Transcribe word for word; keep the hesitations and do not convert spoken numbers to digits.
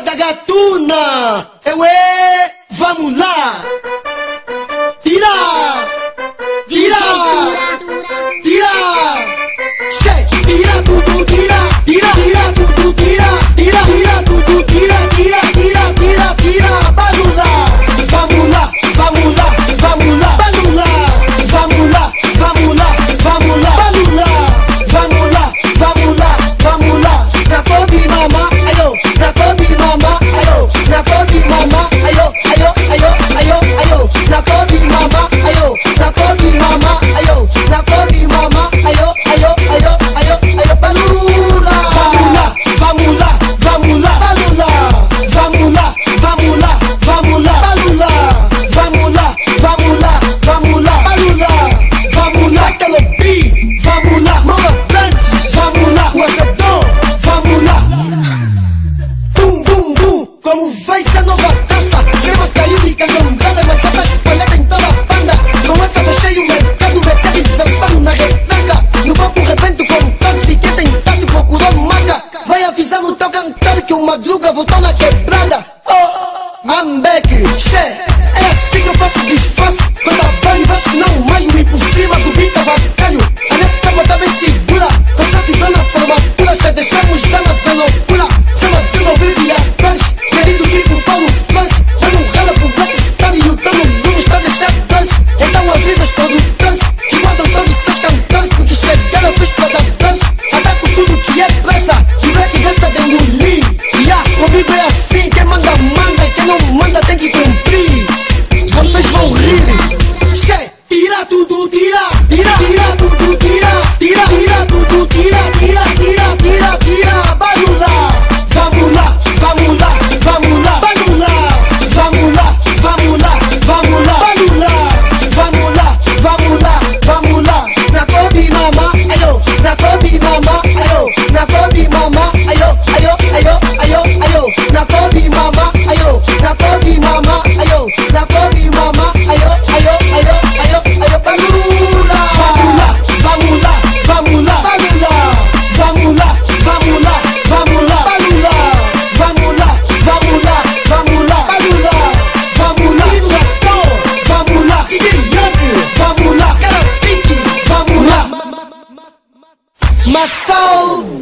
da gatuna. Eu é, vamos lá. Tira, tira, tira. Che, tira tudo, tira, tira, tira tudo, tira, tira, tira tudo, tira, tira, tira, tira, tira. Vamos lá, vamos lá, vamos lá, vamos lá, vamos lá, vamos lá, vamos lá, vamos lá, vamos lá, vamos lá, vamos lá, vamos lá. Na Kobe mama, ayo, na Kobe mama, ayo, na Kobe mama, ayo, ayo, ayo, ayo, ayo, na Kobe mama, ayo, na Kobe mama, ayo, na Kobe mama, ayo, ayo, ayo, ayo, ayo, balula. Vamos lá, vamos lá, vamos lá, vamos lá, vamos lá, vamos lá, vamos lá, vamos lá, vamos lá, vamos lá, vamos lá, vamos lá, Calobi, vamos lá, Moratantes, vamos lá, Guazador, vamos lá. Bum, bum, bum, como vai ser a nova dança? Chama caiu e candomblé, mas já tá espalhada em toda a banda. Com essa fechei o mercado, mercado inversando na retranca. No palco rebento com táxi, quem tem táxi procurou maca. Vai avisar no teu cantar que o Madruga voltou na quebrada. Oh, I'm back, che, é assim que eu faço disfarce. Quando a banho vai não maio e por cima do beat avacalho. A minha capa tá bem segura, tô certidão na formatura. Já deixamos damas a loucura. Se a Madruga vive a dores, querido tipo Paulo Flores. Mas não rala pro Black Star e o dono não está a deixar dores. Então avisa os produtores que guardam todos os seus cantores, porque chegaram seus predadores. Ataco tudo que é pressa, e o Black gasta de engolir. Yeah, comigo é assim, quem manda manda e quem não manda tem que cumprir. Vocês vão rir. Che, tira tudo, tira, tira, tira tudo, tira, tira, tira tudo, tira, tira, tira, tira, tira. Vamos lá, vamos lá, vamos lá, vamos lá, vamos lá, vamos lá, vamos lá, vamos lá, vamos lá, vamos lá, vamos lá, vamos lá. Na Kobe mama, ayo, na Kobe mama, ayo, na Kobe mama, ayo, ayo, ayo, ayo, ayo, na Kobe mama, ayo, na Kobe mama, ayo, na Kobe mama, ayo, ayo, ayo, ayo, ayo, balula. Vamos lá, vamos lá, vamos lá, vamos lá, vamos lá, vamos lá, vamos lá, vamos lá, vamos lá, vamos lá, vamos lá, vamos lá, vamos lá, vamos lá, D J Young, vamos lá, Carapique, vamos lá, Maxal.